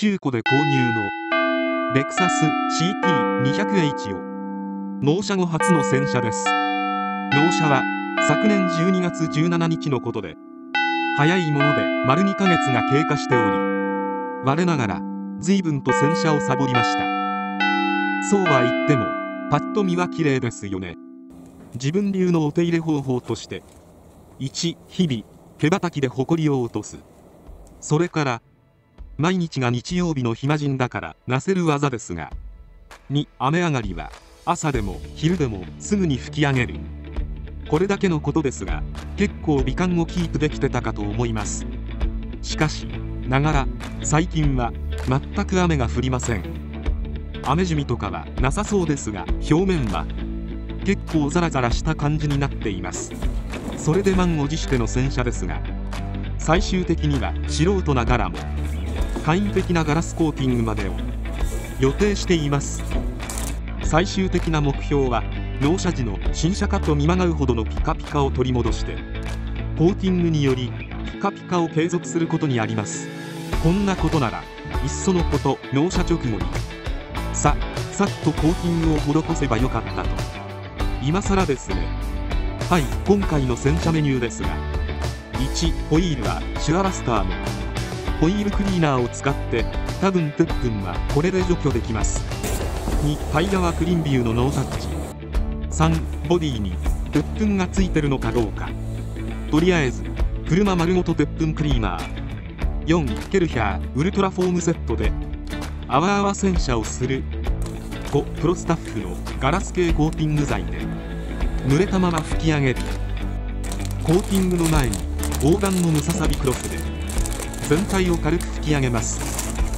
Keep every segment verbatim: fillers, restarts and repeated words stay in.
中古で購入のレクサス シーティーにひゃくエイチ を納車後初の洗車です。納車は昨年じゅうにがつじゅうしちにちのことで、早いもので丸にかげつが経過しており、我ながら随分と洗車をサボりました。そうは言ってもパッと見は綺麗ですよね。自分流のお手入れ方法として、いち、日々毛羽たきでホコリを落とす。それから毎日が日曜日の暇人だからなせる技ですが、に、雨上がりは朝でも昼でもすぐに拭き上げる。これだけのことですが、結構美観をキープできてたかと思います。しかしながら最近は全く雨が降りません。雨じみとかはなさそうですが、表面は結構ザラザラした感じになっています。それで満を持しての洗車ですが、最終的には素人ながらも簡易的なガラスコーティングまでを予定しています。最終的な目標は納車時の新車かと見まがうほどのピカピカを取り戻して、コーティングによりピカピカを継続することにあります。こんなことならいっそのこと納車直後にささっとコーティングを施せばよかったと今更ですね。はい、今回の洗車メニューですが、いち、ホイールはシュアラスターのホイールクリーナーを使って、多分鉄粉はこれで除去できます。に、タイヤはクリンビューのノータッチ。さん、ボディに鉄粉がついてるのかどうか。とりあえず車丸ごと鉄粉クリーナー。よん、ケルヒャーウルトラフォームセットであわあわ洗車をする。ご、プロスタッフのガラス系コーティング剤で濡れたまま拭き上げる。コーティングの前に防弾のムササビクロスで全体を軽く拭き上げます。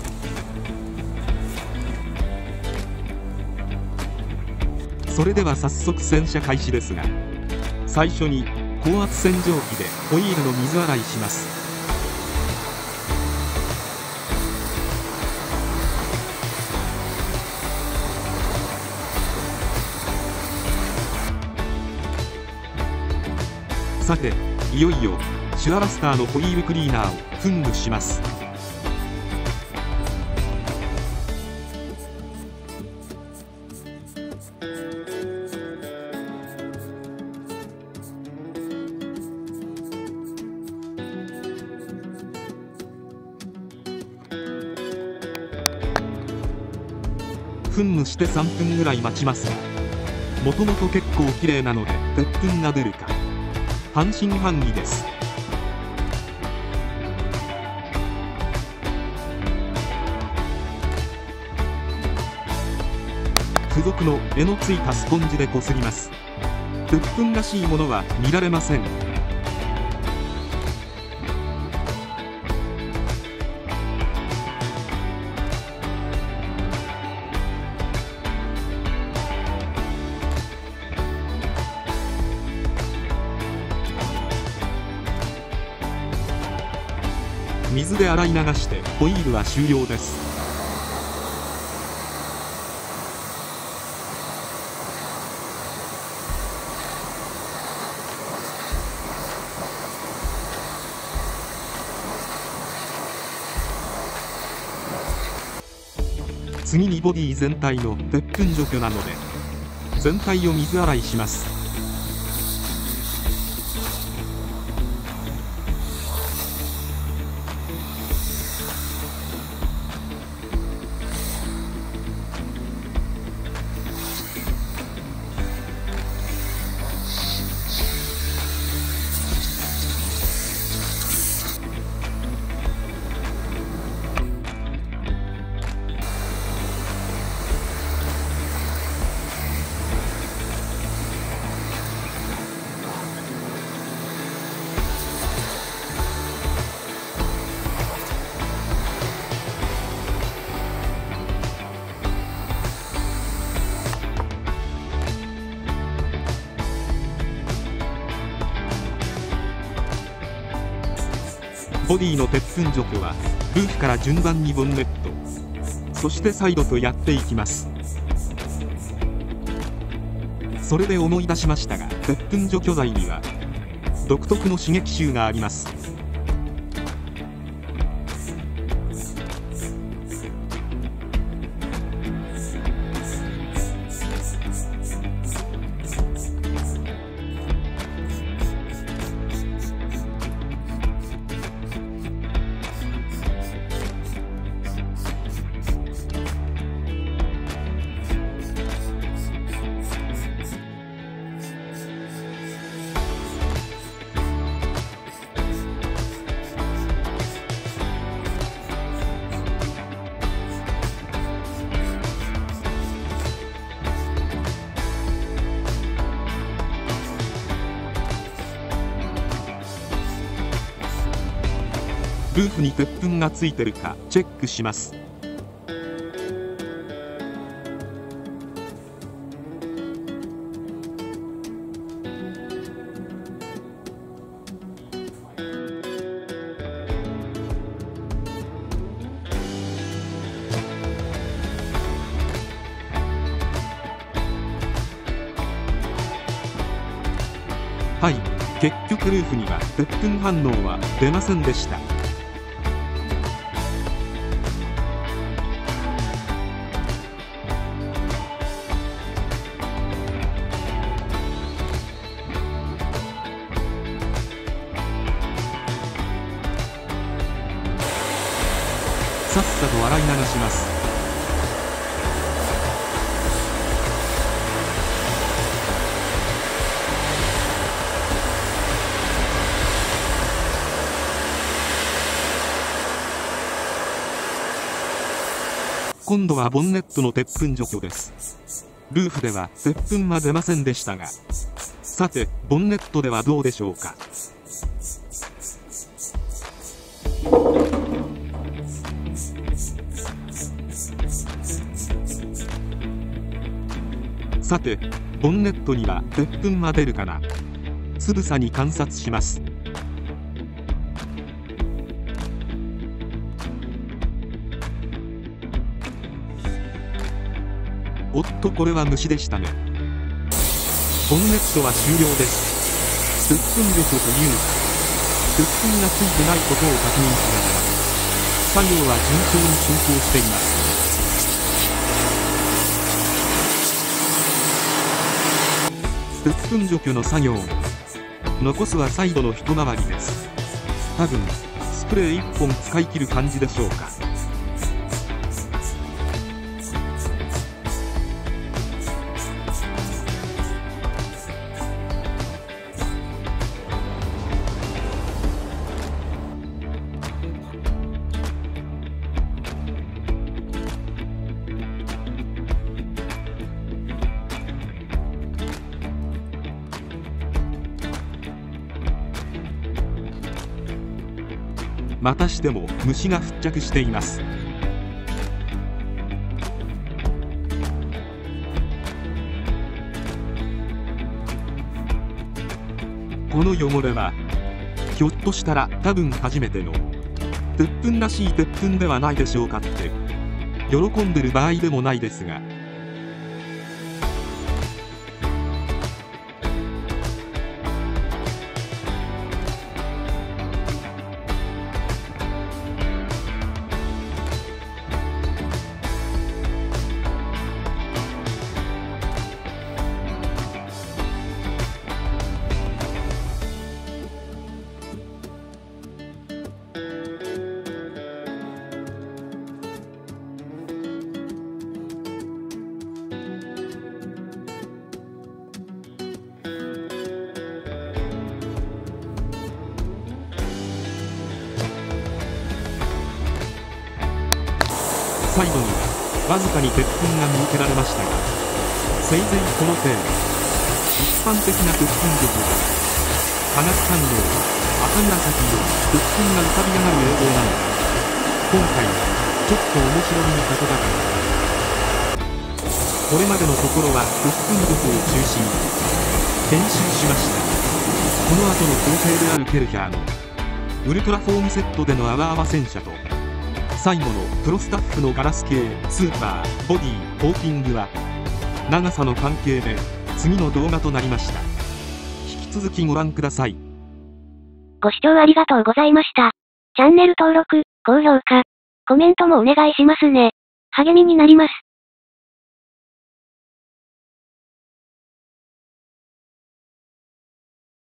それでは早速洗車開始ですが、最初に高圧洗浄機でホイールの水洗いします。さて、いよいよシュアラスターのホイールクリーナーを噴霧します。噴霧してさんぷんぐらい待ちますが、もともと結構綺麗なので鉄粉が出るか半信半疑です。付属の柄のついたスポンジでこすります。鉄粉らしいものは見られません。水で洗い流してホイールは終了です。次にボディ全体の鉄粉除去なので全体を水洗いします。ボディの鉄粉除去はルーフから順番にボンネット、そしてサイドとやっていきます。それで思い出しましたが、鉄粉除去剤には独特の刺激臭があります。 ルーフに鉄粉がついてるかチェックします。はい、結局ルーフには鉄粉反応は出ませんでした。さっさと洗い流します。今度はボンネットの鉄粉除去です。ルーフでは鉄粉は出ませんでしたが、さてボンネットではどうでしょうか。さてボンネットには鉄粉は出るかな。つぶさに観察します。おっと、これは虫でしたね。ボンネットは終了です。鉄粉除去というか、鉄粉がついてないことを確認しながら作業は順調に進行しています。鉄粉除去の作業、残すは最後の一回りです。多分スプレーいっぽん使い切る感じでしょうか。またしても虫が付着しています。この汚れはひょっとしたら多分初めての鉄粉らしい鉄粉ではないでしょうかって喜んでる場合でもないですが、最後にはわずかに鉄粉が見受けられましたが、せいぜいこの程度。一般的な鉄粉除去で化学反応、赤紫色、鉄粉が浮かび上がる映像なので、今回はちょっと面白みに欠けたかな。これまでのところは鉄粉除去を中心に編集しました。この後の工程であるケルヒャーのウルトラフォームセットでの泡泡洗車と最後のプロスタッフのガラス系スーパーボディコーティングは長さの関係で次の動画となりました。引き続きご覧ください。 ご視聴ありがとうございました。チャンネル登録、高評価、コメントもお願いしますね。励みになります。